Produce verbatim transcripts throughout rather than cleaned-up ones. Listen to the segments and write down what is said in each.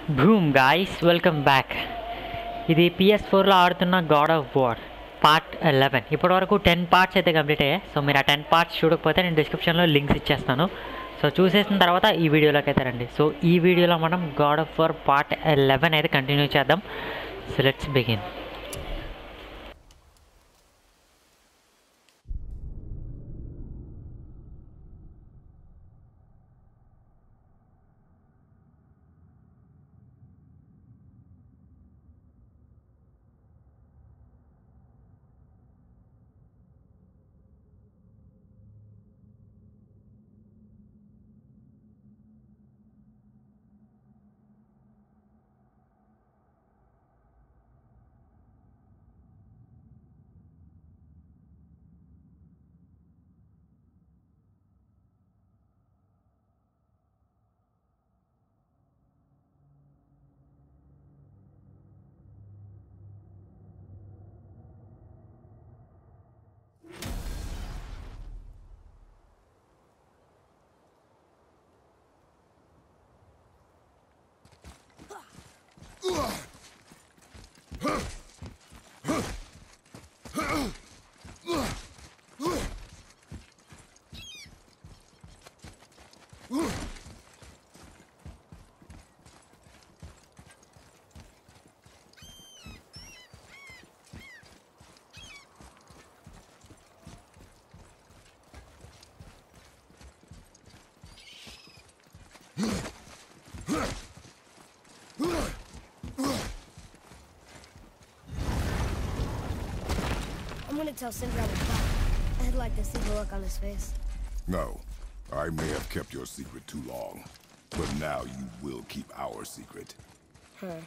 Boom guys, welcome back. ఇది P S four లో ఆడుతున్న God of War part eleven. ఇప్పటివరకు టెన్ పార్ట్స్ అయితే కంప్లీట్ అయ్యాయి. సో మీరు ఆ టెన్ పార్ట్స్ చూడకపోతే నేను డిస్క్రిప్షన్లో లింక్స్ ఇచ్చేస్తాను. సో చూసేసిన తర్వాత ఈ వీడియోలోకి అయితే రండి. సో ఈ వీడియోలో మనం God of War part eleven అయితే కంటిన్యూ చేద్దాం. So let's begin. I'm gonna tell Sindri I was back. I'd like to see the look on his face. No. I may have kept your secret too long. But now you will keep our secret. Huh.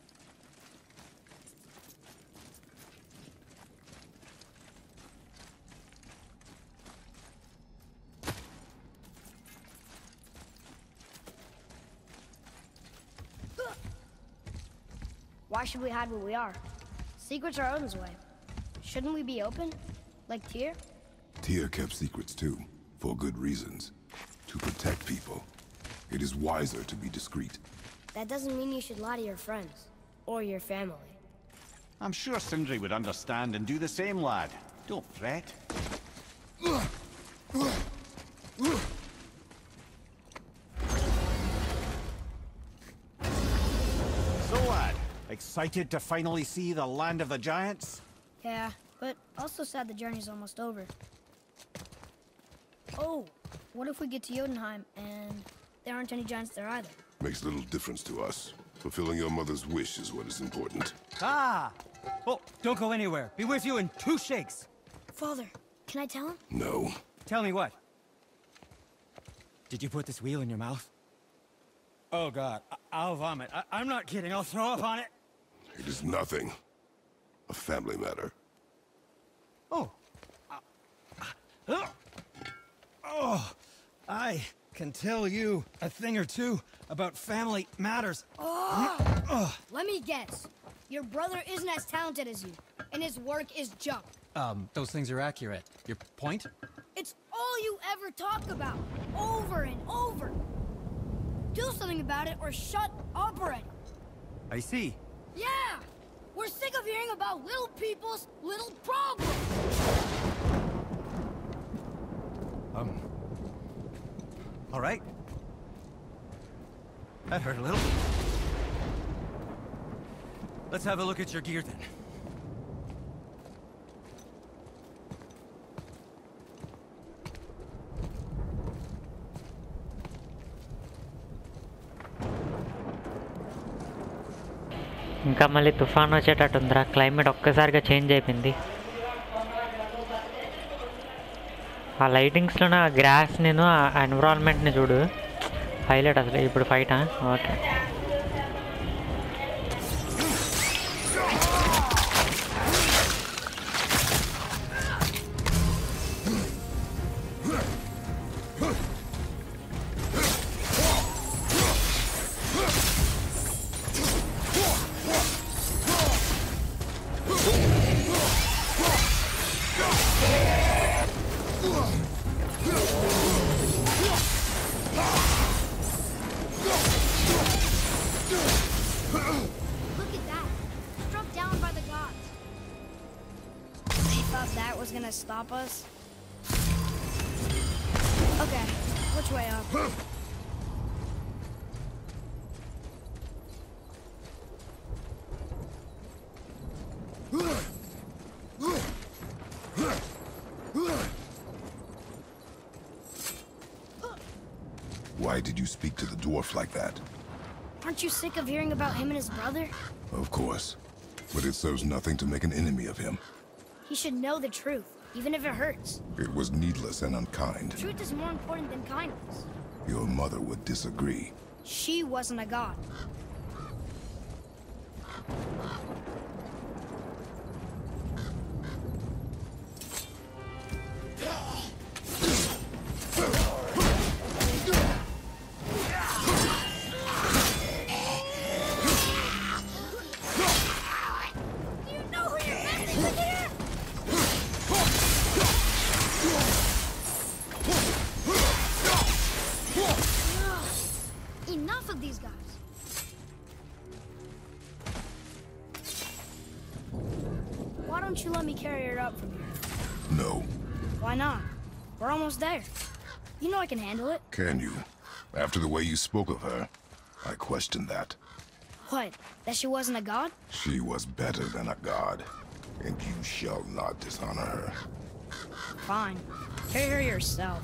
Why should we hide what we are? Secrets are Odin's way. Shouldn't we be open? Like Tyr? Tyr kept secrets too, for good reasons. To protect people. It is wiser to be discreet. That doesn't mean you should lie to your friends. Or your family. I'm sure Sindri would understand and do the same, lad. Don't fret. So, lad, excited to finally see the land of the giants? Yeah, but also sad the journey's almost over. Oh, what if we get to Jotunheim and there aren't any giants there either? Makes little difference to us. Fulfilling your mother's wish is what is important. Ah! Oh, don't go anywhere. Be with you in two shakes. Father, can I tell him? No. Tell me what? Did you put this wheel in your mouth? Oh, God. I I'll vomit. I I'm not kidding. I'll throw up on it. It is nothing. A family matter. Oh. Uh, uh, oh. I can tell you a thing or two about family matters. Oh! Let me guess. Your brother isn't as talented as you, and his work is junk. Um, those things are accurate. Your point? It's all you ever talk about, over and over. Do something about it or shut up already. I see. Yeah! We're sick of hearing about little people's little problems! Um. All right. That hurt a little. Let's have a look at your gear then. ఇంకా మళ్ళీ తుఫాన్ వచ్చేటట్టుందిరా. Climate ఒక్కసారిగా change అయిపోయింది. ఆ లైటింగ్స్లోనే ఆ gross నేను ఆ ఎన్విరాన్మెంట్ని చూడు, హైలైట్ అసలు. ఇప్పుడు ఫైటా? Okay. gonna stop us? Okay, which way up? Why did you speak to the dwarf like that? Aren't you sick of hearing about him and his brother? Of course. But it serves nothing to make an enemy of him. He should know the truth, even if it hurts. It was needless and unkind. Truth is more important than kindness. Your mother would disagree. She wasn't a god. Enough of these guys. Why don't you let me carry her up from here? No. Why not? We're almost there. You know I can handle it. Can you? After the way you spoke of her, I question that. What? That she wasn't a god? She was better than a god, and you shall not dishonor her. Fine. Carry her yourself.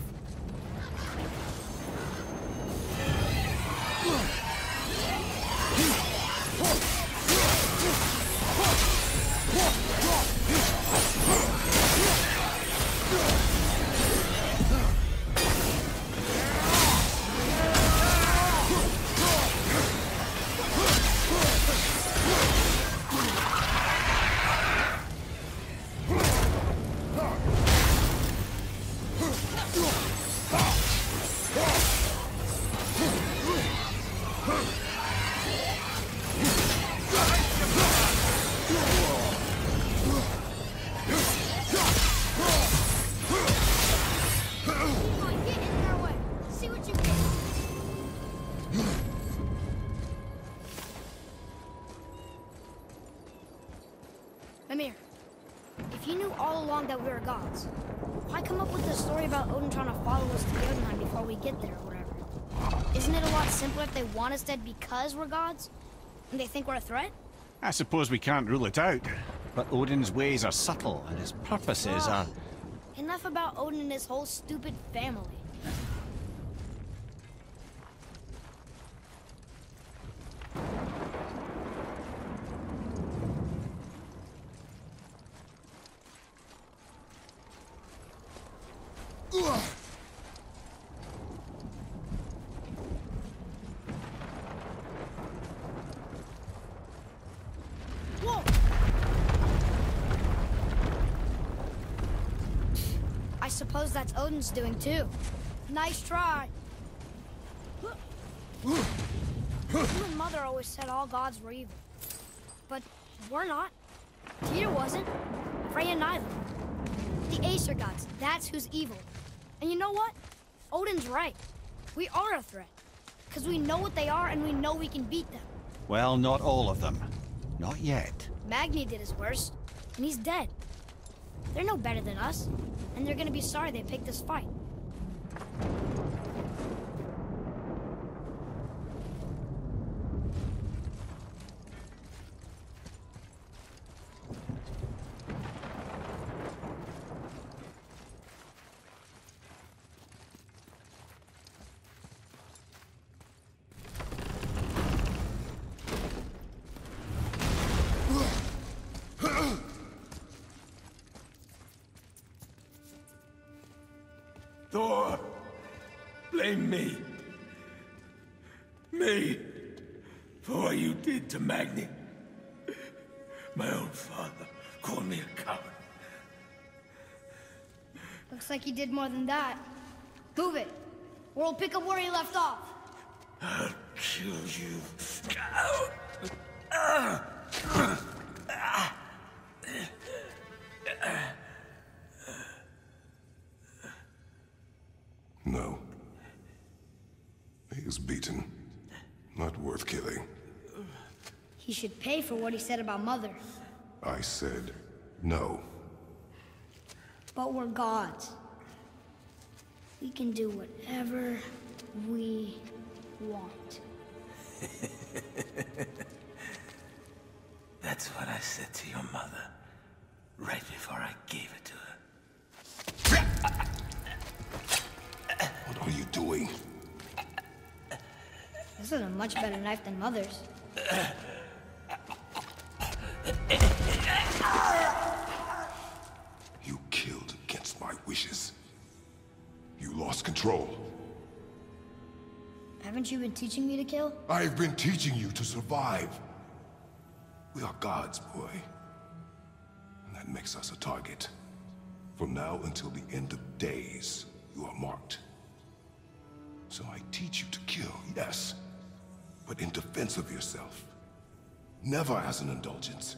Mimir, if you knew all along that we were gods, why come up with this story about Odin trying to follow us to Jotunheim before we get there or whatever? Isn't it a lot simpler if they want us dead because we're gods? And they think we're a threat? I suppose we can't rule it out, but Odin's ways are subtle and his purposes are... Enough about Odin and his whole stupid family. Whoa! I suppose that's Odin's doing too. Nice try. You and Mother always said all gods were evil. But we're not. Tyr wasn't. Freya neither. The Aesir gods, that's who's evil. And you know what? Odin's right. We are a threat. Because we know what they are and we know we can beat them. Well, not all of them. Not yet. Magni did his worst, and he's dead. They're no better than us, and they're gonna be sorry they picked this fight. Thor, blame me. Me. For what you did to Magni. My own father called me a coward. Looks like he did more than that. Move it, or we'll pick up where he left off. I'll kill you. No. He is beaten. Not worth killing. He should pay for what he said about Mother. I said no. But we're gods. We can do whatever we want. That's what I said to your mother, right before I gave it to her. What are you doing? This is a much better knife than Mother's. You killed against my wishes. You lost control. Haven't you been teaching me to kill? I've been teaching you to survive. We are gods, boy. And that makes us a target. From now until the end of days, you are marked. So I teach you to kill, yes, but in defense of yourself. Never as an indulgence.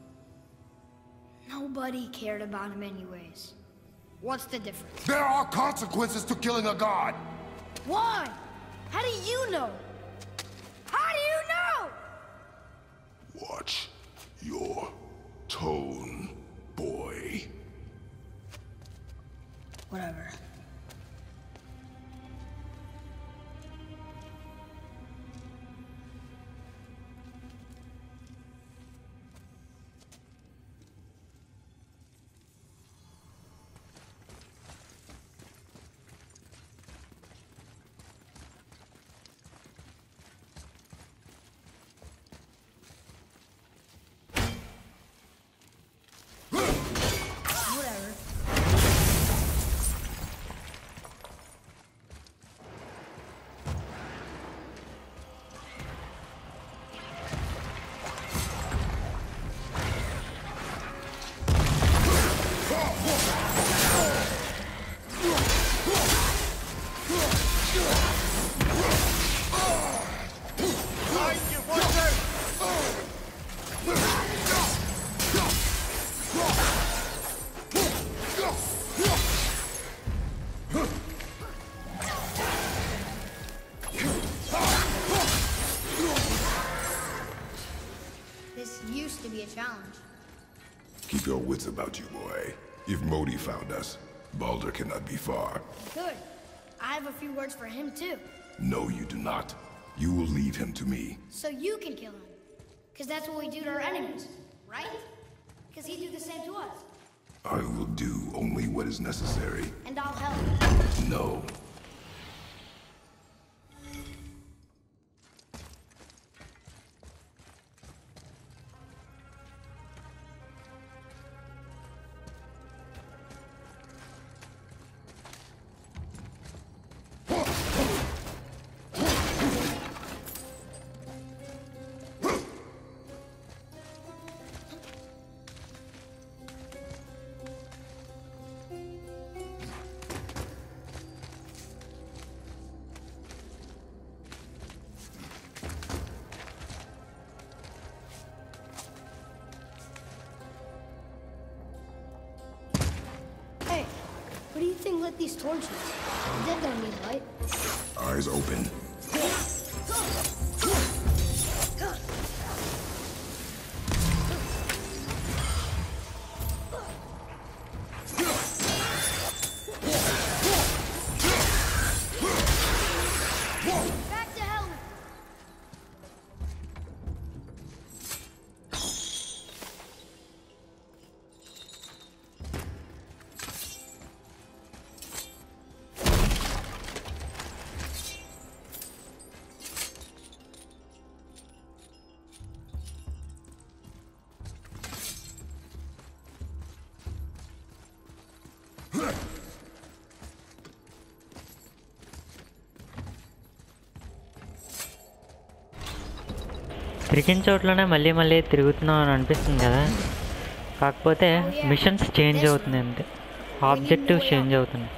Nobody cared about him anyways. What's the difference? There are consequences to killing a god! Why? How do you know? How do you know? Watch your tone, boy. Whatever. Whatever. This used to be a challenge. Keep your wits about you, boy. If Modi found us, Baldur cannot be far. Good. I have a few words for him too. No, you do not. You will leave him to me. So you can kill him. Because that's what we do to our enemies, right? Because he'd do the same to us. I will do only what is necessary. And I'll help. No. Hey, what do you think lit these torches? The dead don't need light. Eyes open. Back to hell. తిరిగిన చోట్లోనే మళ్ళీ మళ్ళీ తిరుగుతున్నాం అని అనిపిస్తుంది కదా, కాకపోతే machines change అవుతుంది అంతే, ఆబ్జెక్టివ్ చేంజ్ అవుతుంది.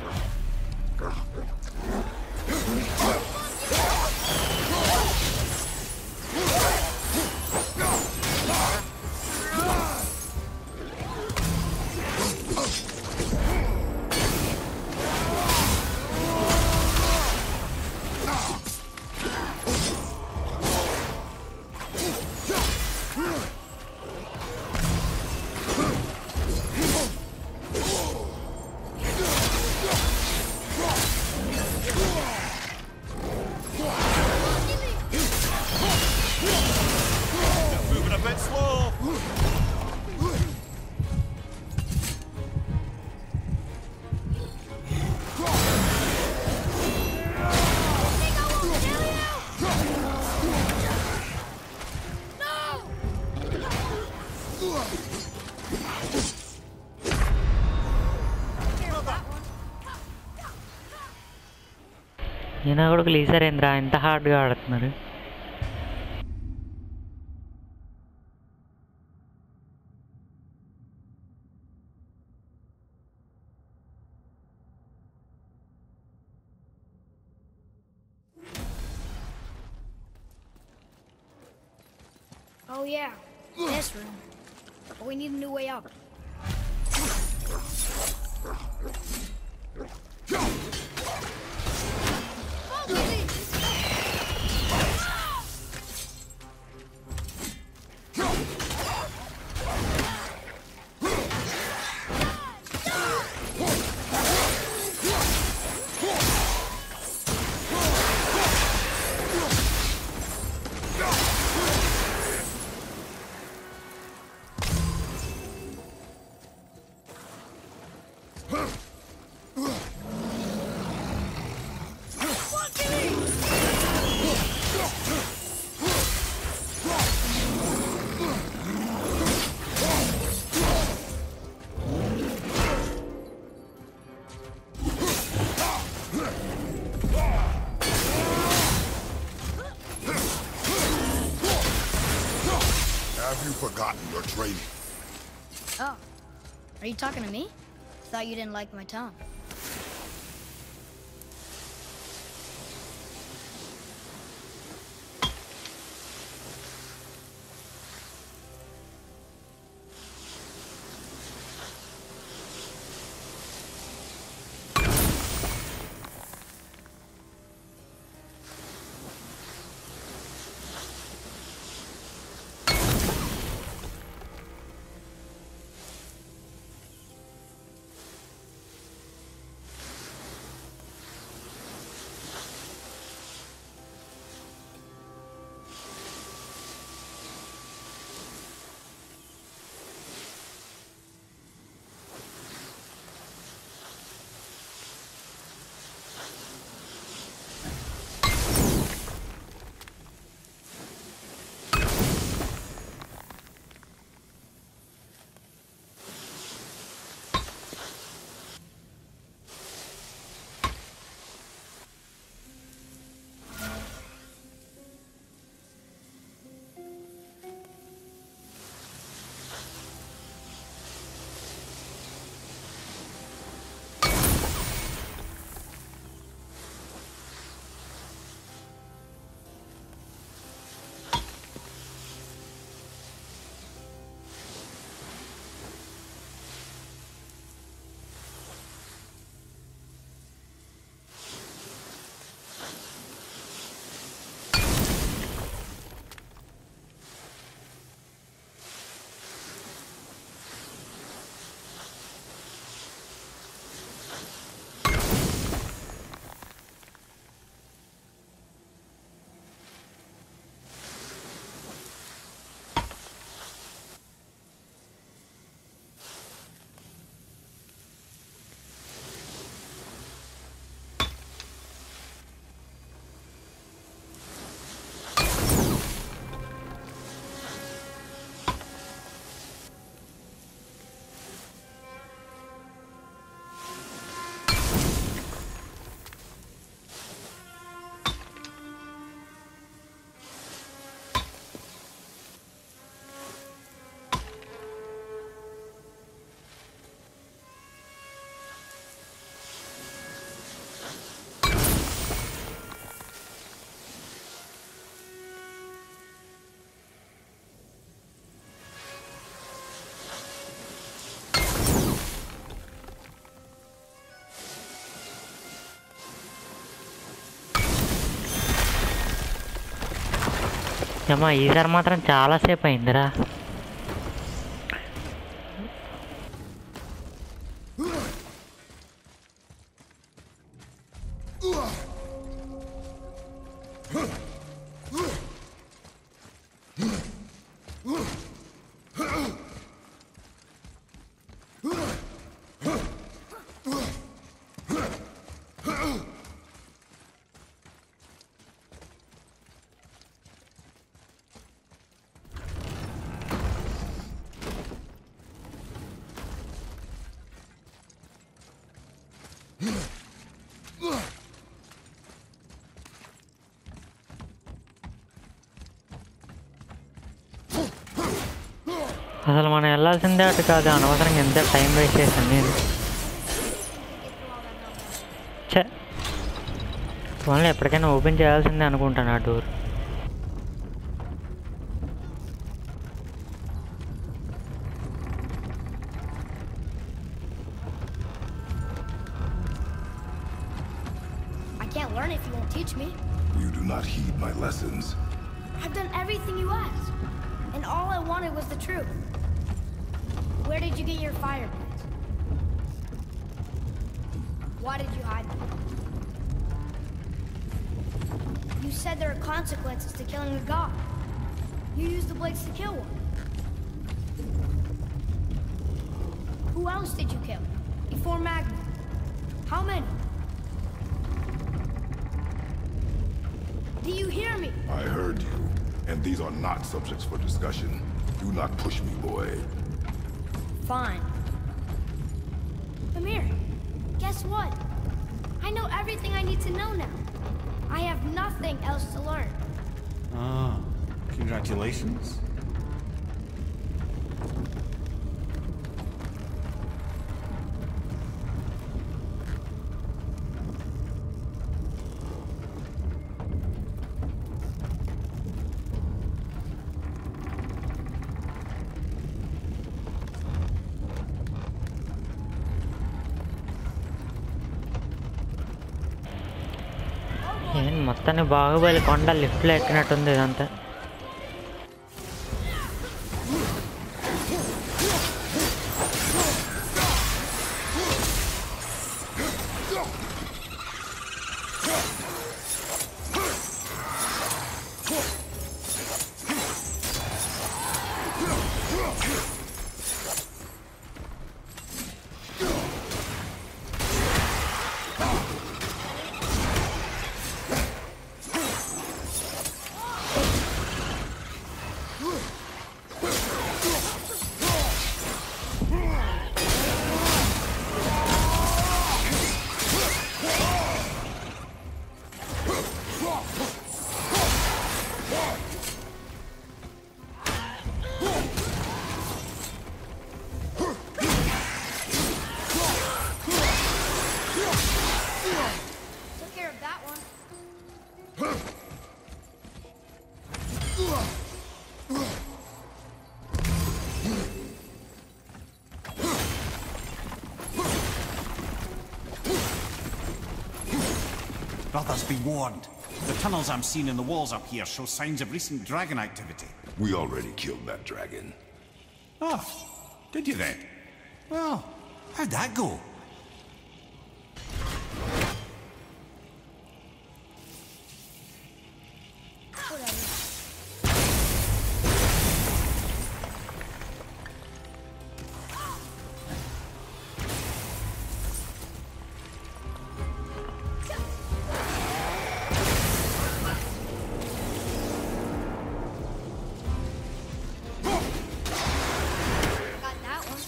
ఈయన కొడుకులు ఈసారేంద్రా ఎంత హార్డ్గా ఆడుతున్నారు. Oh yeah, this room. But we need a new way up. Have you forgotten your training? Oh, are you talking to me? Thought you didn't like my tongue. అమ్మా ఈసారి మాత్రం చాలాసేపు అయిందిరా. అసలు మనం వెళ్ళాల్సిందే అటు కాదు, అనవసరంగా ఎంత టైం వేస్ట్ చేశాను నేను. చే వాళ్ళని ఎప్పటికైనా ఓపెన్ చేయాల్సిందే అనుకుంటాను ఆ door. I can't learn if you won't teach me. You do not heed my lessons. I've done everything you asked, and all I wanted was the truth. Where did you get your fire blades? Why did you hide them? You said there are consequences to killing a god. You used the blades to kill one. Who else did you kill before Magna? How many? Do you hear me? I heard you, and these are not subjects for discussion. Do not push me, boy. Fine. Amir, guess what? I know everything I need to know now. I have nothing else to learn. Ah, congratulations. ఏం మొత్తాన్ని బాహుబలి కొండ లిఫ్ట్లో ఎక్కినట్టుంది ఇదంతా. Took care of that one. Brothers, be warned. The tunnels I'm seeing in the walls up here show signs of recent dragon activity. We already killed that dragon. Oh, did you then? Well, how'd that go? Whatever. Got that one.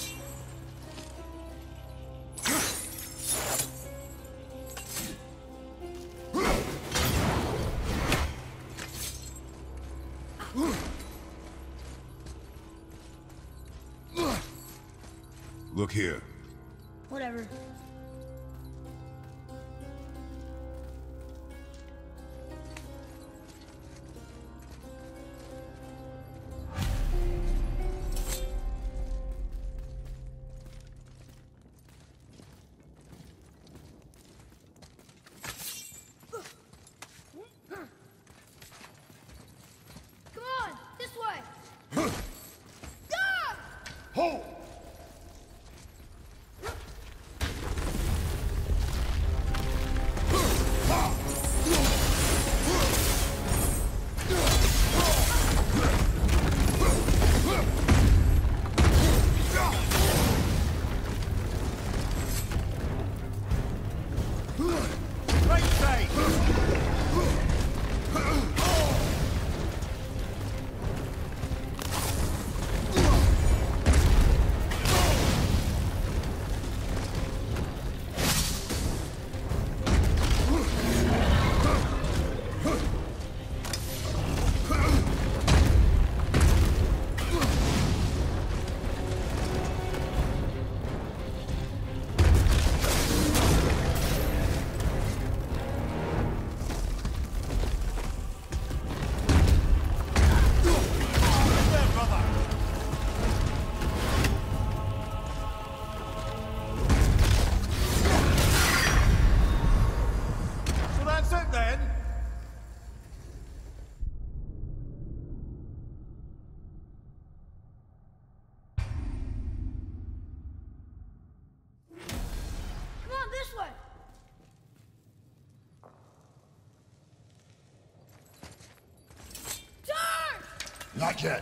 Look here. Whatever. Come on, this way. God! Hold! Right side! Not yet.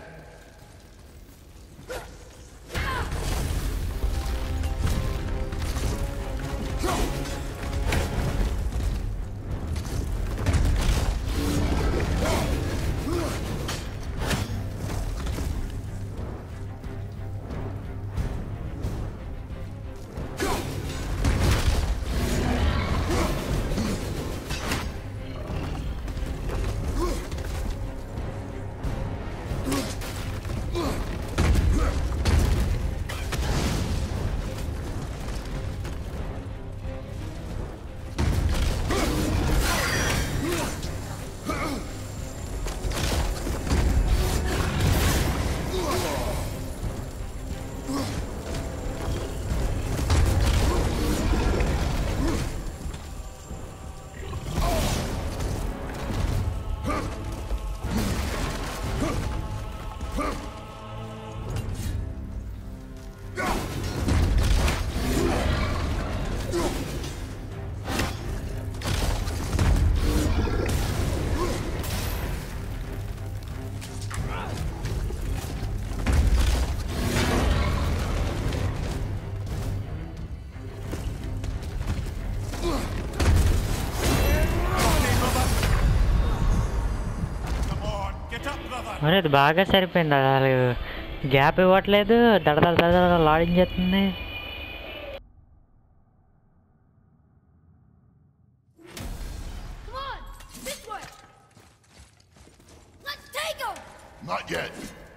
మరి అది బాగా సరిపోయింది. అసలు gap ఇవ్వట్లేదు, దడదడ దడదడ లాడించేస్తుంది. Come on, this way. Let's take him. Not yet.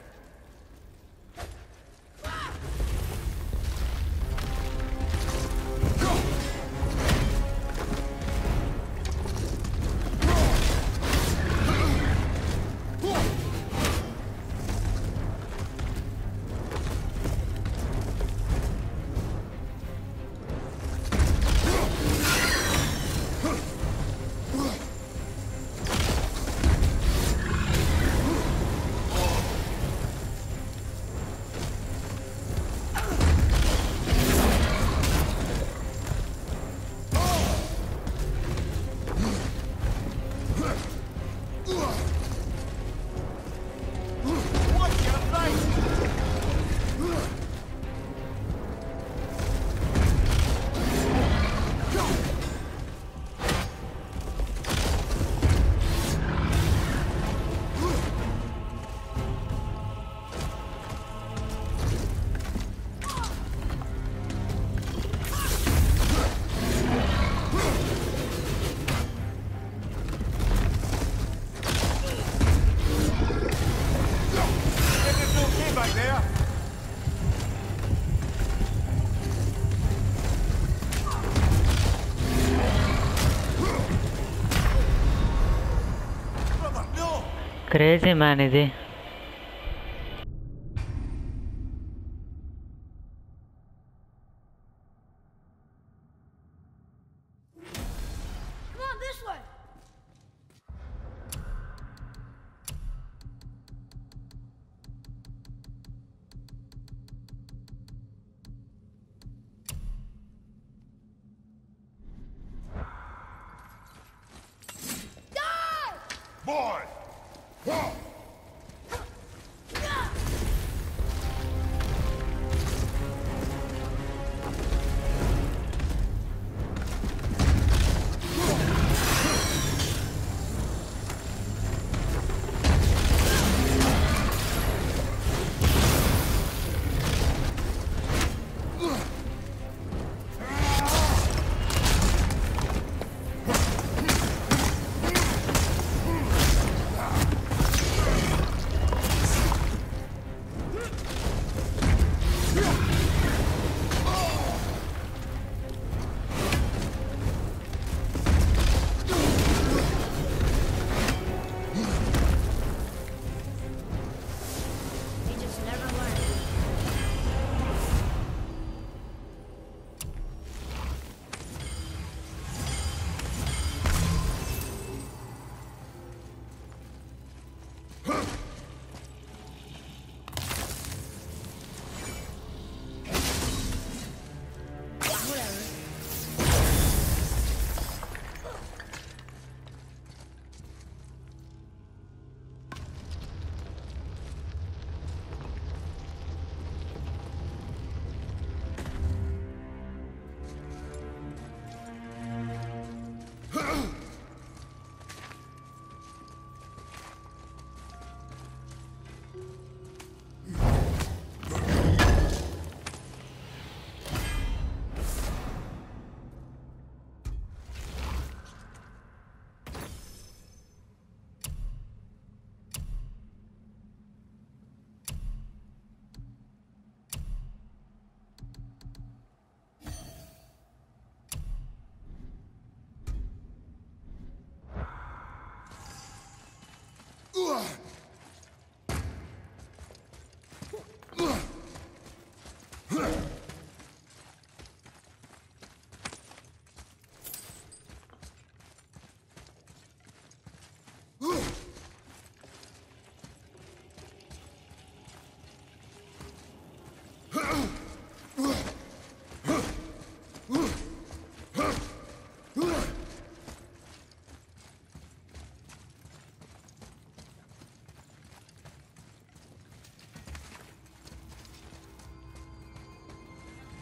Crazy man ఇది. Come on, this way. Boy! Whoa!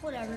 Whatever.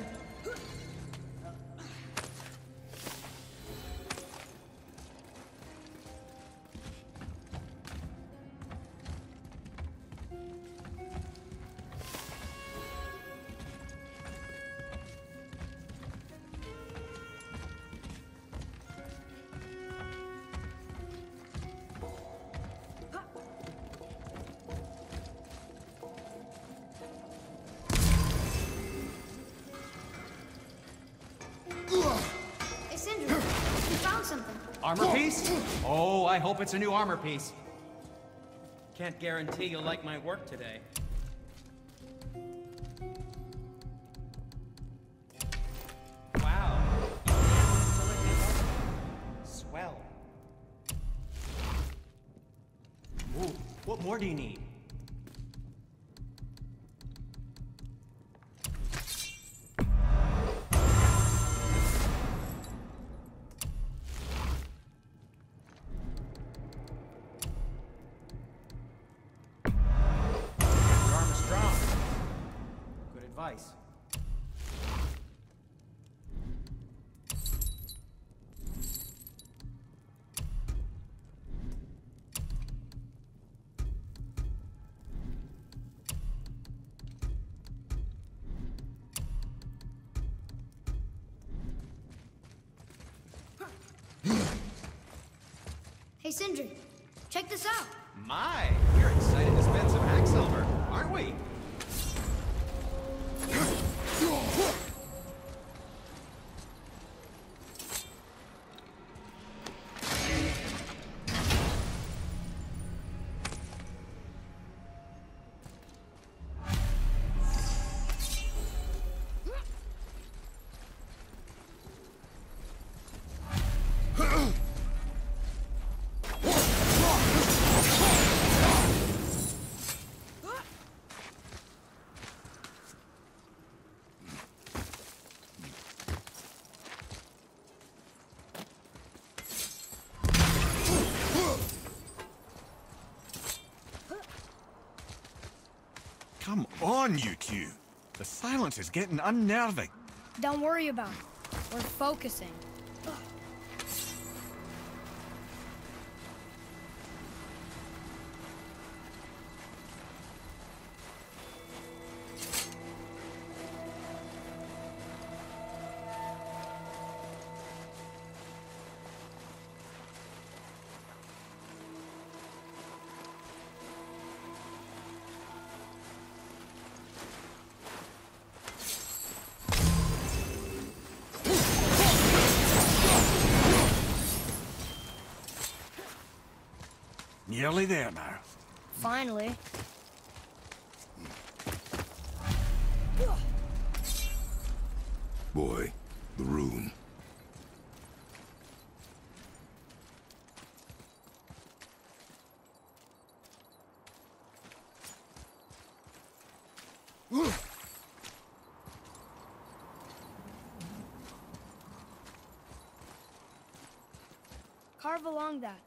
Hey, Sindri, you found something. Armor piece? Oh, I hope it's a new armor piece. Can't guarantee you'll like my work today. Wow. Swell. Ooh, what more do you need? Advice. Hey, Sindri, check this out. My, we're excited to spend some Axe Silver, aren't we? Come on, you two. The silence is getting unnerving. Don't worry about it. We're focusing. Nearly there now. Finally. Boy, the rune. Carve along that.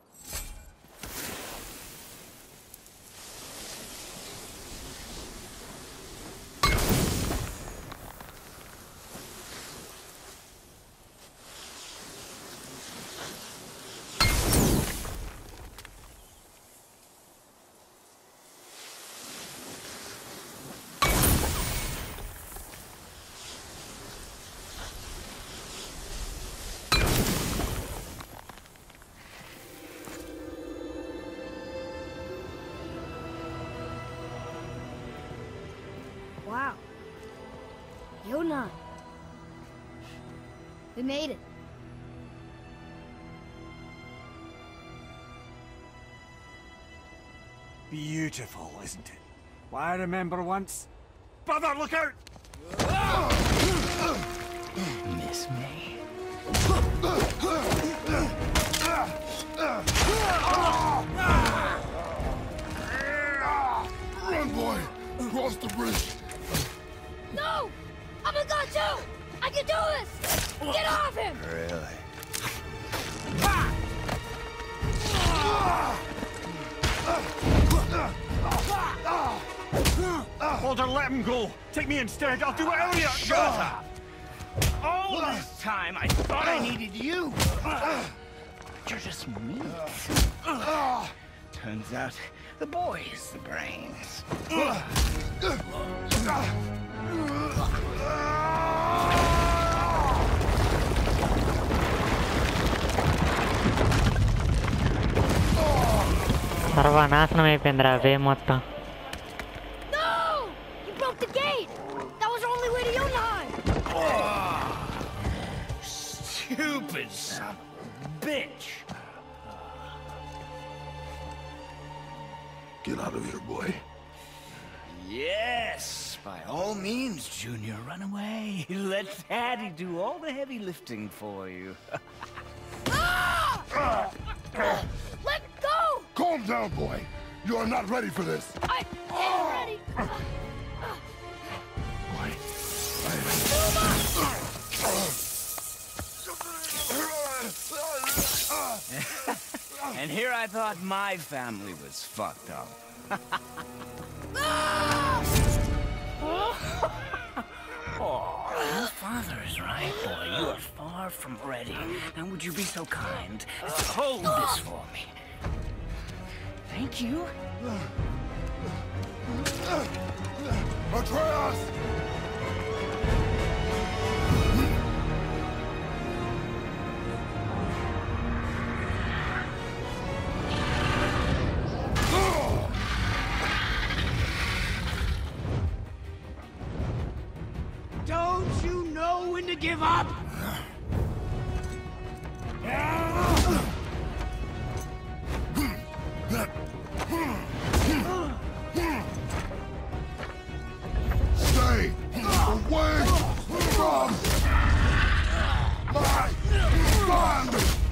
Wow. Yona. We made it. Beautiful, isn't it? Why, I remember once... Brother, look out! Miss me. Run, boy! Cross the bridge! No! I'm a god too! I can do this! Get off him! Really? Older, let him go. Take me instead. I'll do whatever you... Shut up! All this time, I thought I needed you. But you're just meat. Turns out the boy's the brains. సర్వనాశనం అయిపోయిందిరా వే మొత్తం. No! You broke the gate! That was our only way to Jotunheim! Stupid son of a bitch! Get out of here, boy. Yes, by all means, Junior, run away. Let Daddy do all the heavy lifting for you. Let go! Calm down, boy. You are not ready for this. I am ready! Boy, And here I thought my family was fucked up. Oh, your father is right, boy. You are far from ready. Now, would you be so kind as to hold this for me? Thank you. Atreus! Don't you know when to give up? Stay away from my son!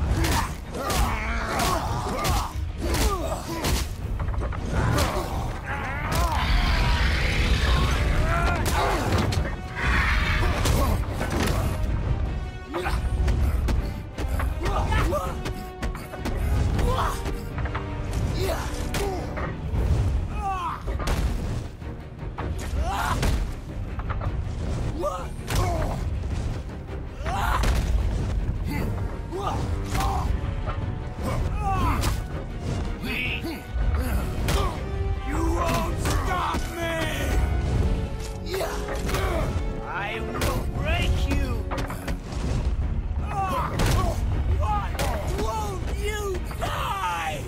You won't stop me! I will break you! Why won't you die?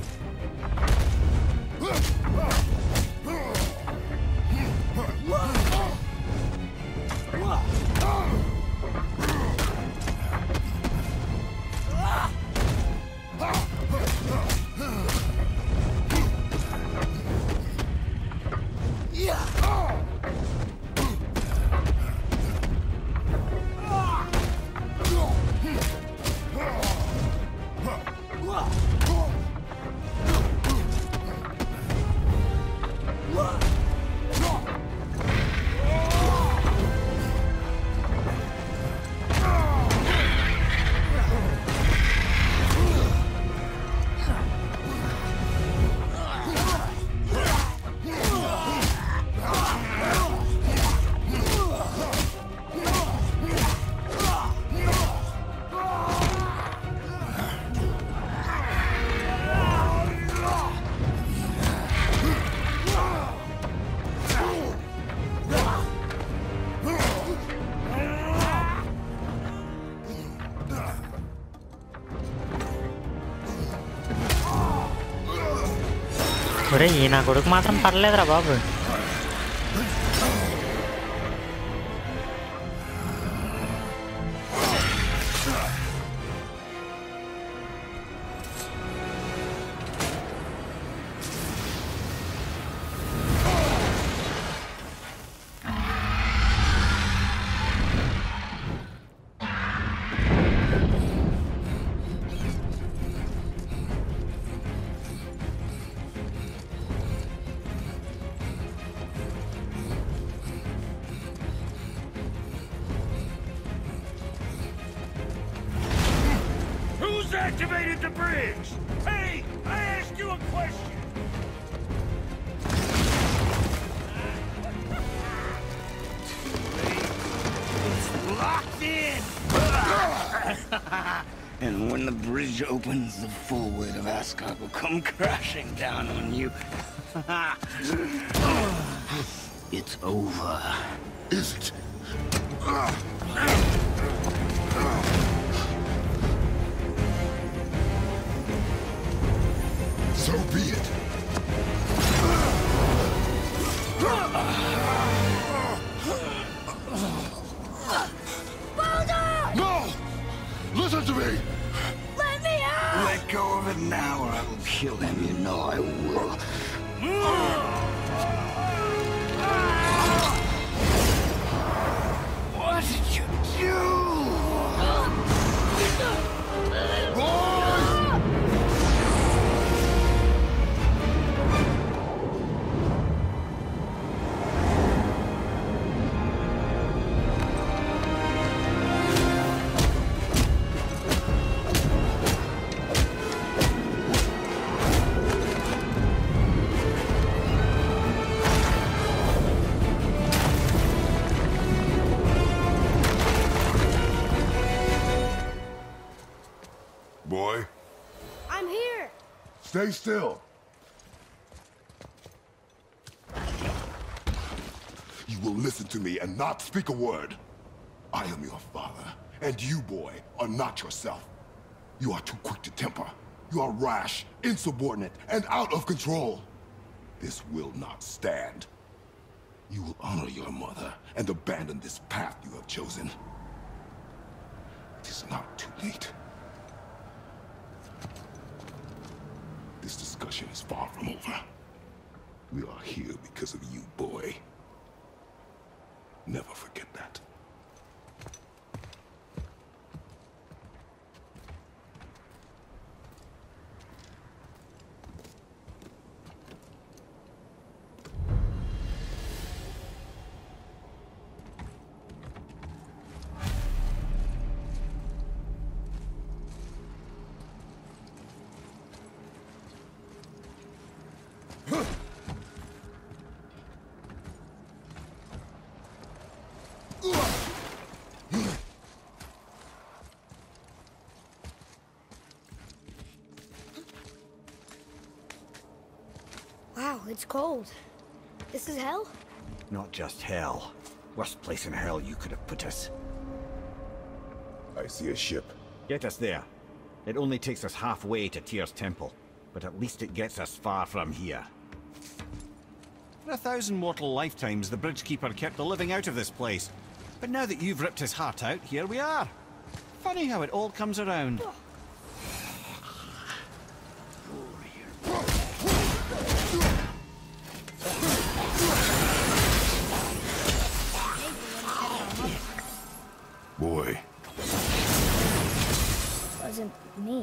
ఒరే ఈ నా కొడుకు మాత్రం పర్లేదురా బాబు. Who's activated the bridge? Hey, I asked you a question! And when the bridge opens, the full weight of Asgard will come crashing down on you. It's over. Is it? So be it. Baldur! No! Listen to me! Let me out! Let go of it now, or I will kill him. You know I will. What did you do? Boy, I'm here! stay still. You will listen to me and not speak a word. I am your father, and you, boy, are not yourself. You are too quick to temper. You are rash, insubordinate, and out of control. This will not stand. You will honor your mother and abandon this path you have chosen. It is not too late. This discussion is far from over. We are here because of you, boy. Never forget that. Wow, it's cold. This is hell? Not just hell. Worst place in hell you could have put us. I see a ship. Get us there. It only takes us halfway to Tyr's temple, but at least it gets us far from here. For a thousand mortal lifetimes, the Bridgekeeper kept the living out of this place. But now that you've ripped his heart out, here we are. Funny how it all comes around. Boy. Wasn't me.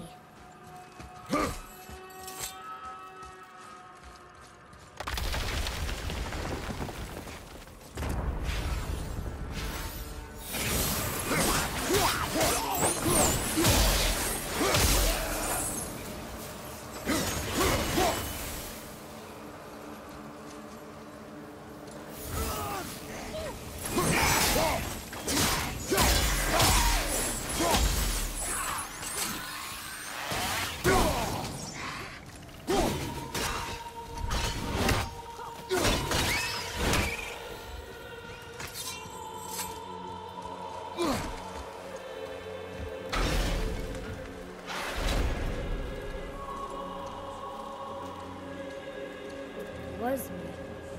Was me.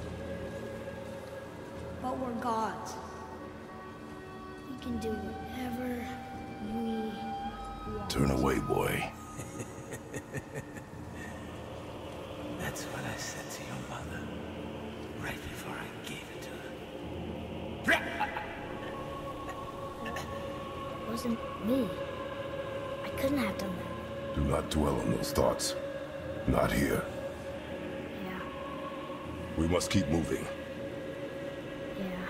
But we're gods. We can do whatever we want. Turn away, boy. That's what I said to your mother, right before I gave it to her. It wasn't me. I couldn't have done that. Do not dwell on those thoughts. Not here. Yeah, We must keep moving. yeah.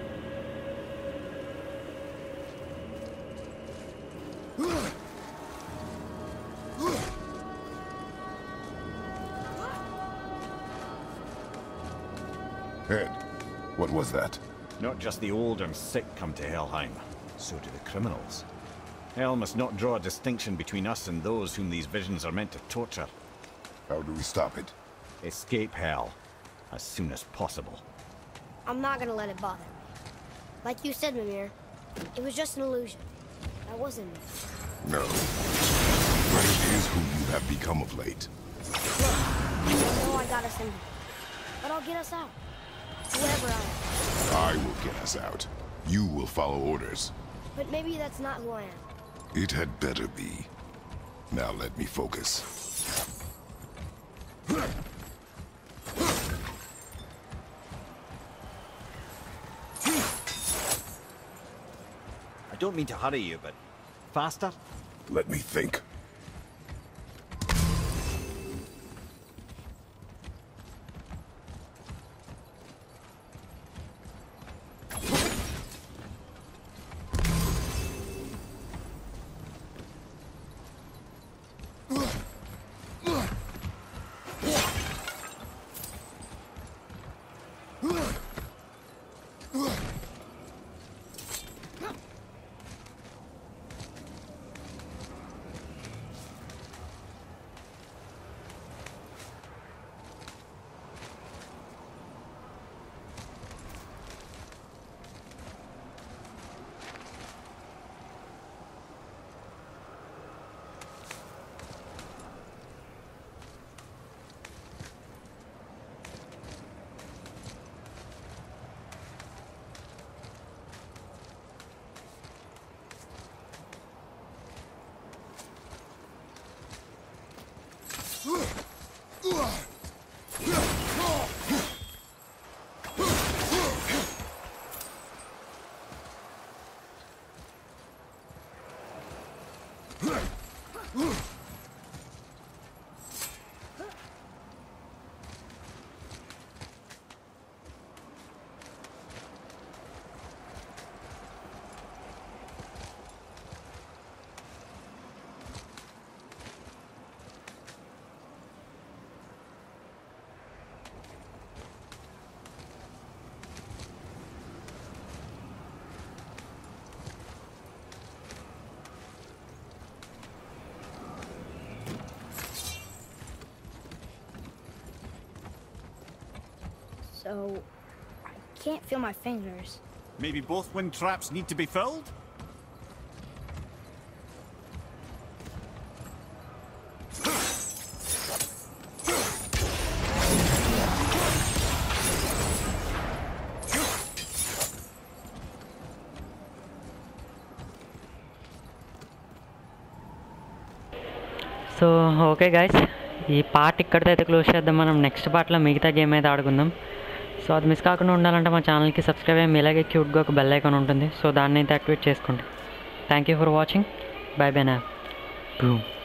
Ed, what was that? Not just the old and sick come to Helheim, so do the criminals. Hell must not draw a distinction between us and those whom these visions are meant to torture. How do we stop it? Escape Hell as soon as possible. I'm not gonna let it bother me. Like you said, Mimir, it was just an illusion. That wasn't me. No. But it is who you have become of late. I know I got us in here, but I'll get us out. Whoever I am. I will get us out. You will follow orders. But maybe that's not who I am. It had better be. Now let me focus. I don't mean to hurry you, but faster? Let me think. So, I can't feel my fingers. Maybe both wind traps need to be filled? So okay guys, ఈ part ఇక్కడితో అయితే close చేద్దాం. మనం next పార్ట్లో మిగతా game అయితే ఆడుకుందాం. So అది మిస్ కాకుండా ఉండాలంటే మా ఛానల్కి సబ్స్క్రైబ్ అయ్యి ఇలాగే క్యూట్గా ఒక బెల్ ఐకాన్ ఉంటుంది. సో దాన్ని అయితే యాక్టివేట్ చేసుకోండి. Thank you for watching. Bye bye నా. బూమ్.